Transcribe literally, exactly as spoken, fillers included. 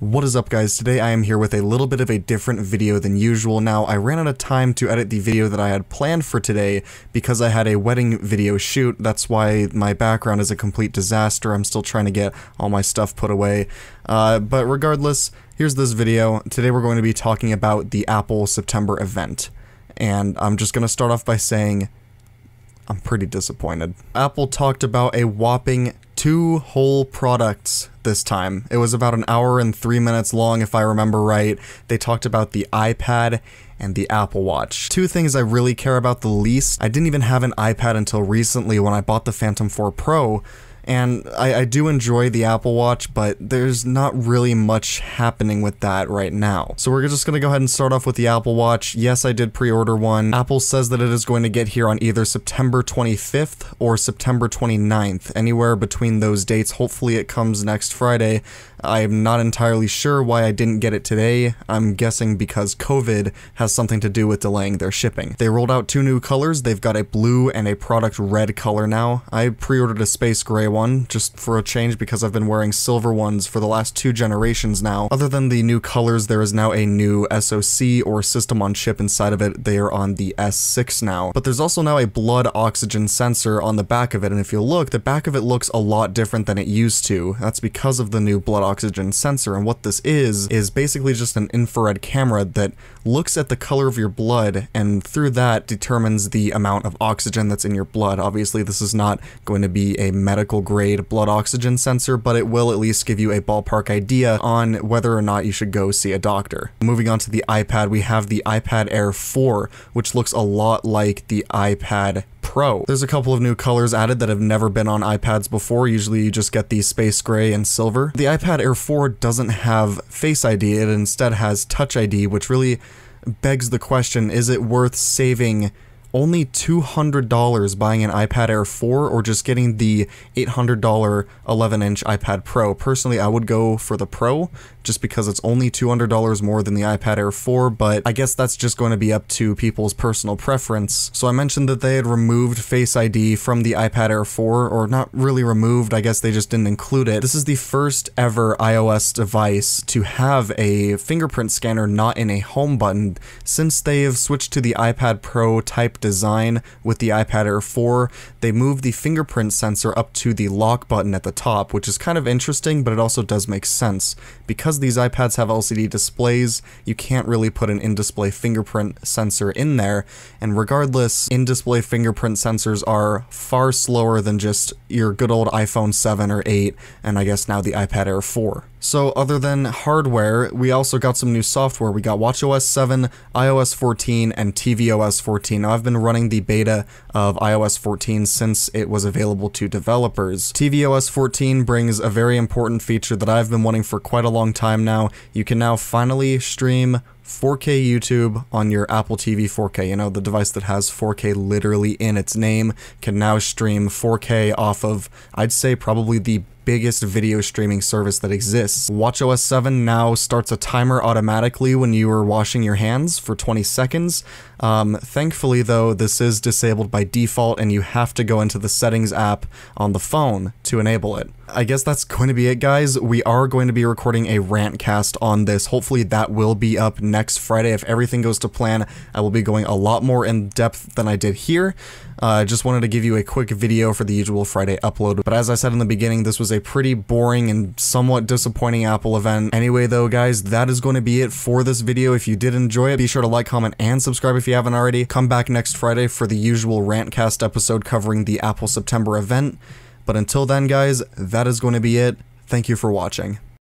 What is up, guys? Today I am here with a little bit of a different video than usual. Now, I ran out of time to edit the video that I had planned for today because I had a wedding video shoot. That's why my background is a complete disaster. I'm still trying to get all my stuff put away. Uh, but regardless, here's this video. Today we're going to be talking about the Apple September event. And I'm just going to start off by saying I'm pretty disappointed. Apple talked about a whopping two whole products this time. It was about an hour and three minutes long, if I remember right. They talked about the iPad and the Apple Watch. Two things I really care about the least. I didn't even have an iPad until recently when I bought the Phantom four Pro, and I, I do enjoy the Apple Watch, but there's not really much happening with that right now. So we're just gonna go ahead and start off with the Apple Watch. Yes, I did pre-order one. Apple says that it is going to get here on either September twenty-fifth or September twenty-ninth, anywhere between those dates. Hopefully it comes next Friday. I'm not entirely sure why I didn't get it today. I'm guessing because COVID has something to do with delaying their shipping. They rolled out two new colors. They've got a blue and a product red color now. I pre-ordered a space gray one just for a change because I've been wearing silver ones for the last two generations now. Other than the new colors, there is now a new S O C or system on chip inside of it. They are on the S six now. But there's also now a blood oxygen sensor on the back of it, and if you look, the back of it looks a lot different than it used to. That's because of the new blood oxygen sensor, and what this is is basically just an infrared camera that looks at the color of your blood and through that determines the amount of oxygen that's in your blood. Obviously this is not going to be a medical grade blood oxygen sensor, but it will at least give you a ballpark idea on whether or not you should go see a doctor. Moving on to the iPad, we have the iPad Air four, which looks a lot like the iPad Pro. There's a couple of new colors added that have never been on iPads before. Usually you just get the space gray and silver. The iPad Air four doesn't have Face I D, it instead has Touch I D, which really begs the question, is it worth saving only two hundred dollars buying an iPad Air four or just getting the eight hundred dollar eleven inch iPad Pro? Personally, I would go for the Pro just because it's only two hundred dollars more than the iPad Air four, but I guess that's just going to be up to people's personal preference. So I mentioned that they had removed Face I D from the iPad Air four, or not really removed, I guess they just didn't include it. This is the first ever iOS device to have a fingerprint scanner not in a home button since they have switched to the iPad Pro type design with the iPad Air four. They moved the fingerprint sensor up to the lock button at the top, which is kind of interesting, but it also does make sense. Because these iPads have L C D displays, you can't really put an in-display fingerprint sensor in there, and regardless, in-display fingerprint sensors are far slower than just your good old iPhone seven or eight, and I guess now the iPad Air four. So other than hardware, we also got some new software. We got watchOS seven, iOS fourteen, and tvOS fourteen. Now, I've been running the beta of iOS fourteen since it was available to developers. tvOS fourteen brings a very important feature that I've been wanting for quite a long time now. You can now finally stream four K YouTube on your Apple T V four K. You know, the device that has four K literally in its name can now stream four K off of, I'd say, probably the biggest video streaming service that exists. watchOS seven now starts a timer automatically when you are washing your hands for twenty seconds. Um, thankfully though, this is disabled by default and you have to go into the settings app on the phone to enable it. I guess that's going to be it, guys. We are going to be recording a rant cast on this. Hopefully that will be up next Friday. If everything goes to plan, I will be going a lot more in depth than I did here. I uh, just wanted to give you a quick video for the usual Friday upload. But as I said in the beginning, this was a pretty boring and somewhat disappointing Apple event. Anyway though, guys, that is going to be it for this video. If you did enjoy it, be sure to like, comment, and subscribe if you haven't already. Come back next Friday for the usual Rantcast episode covering the Apple September event. But until then, guys, that is going to be it. Thank you for watching.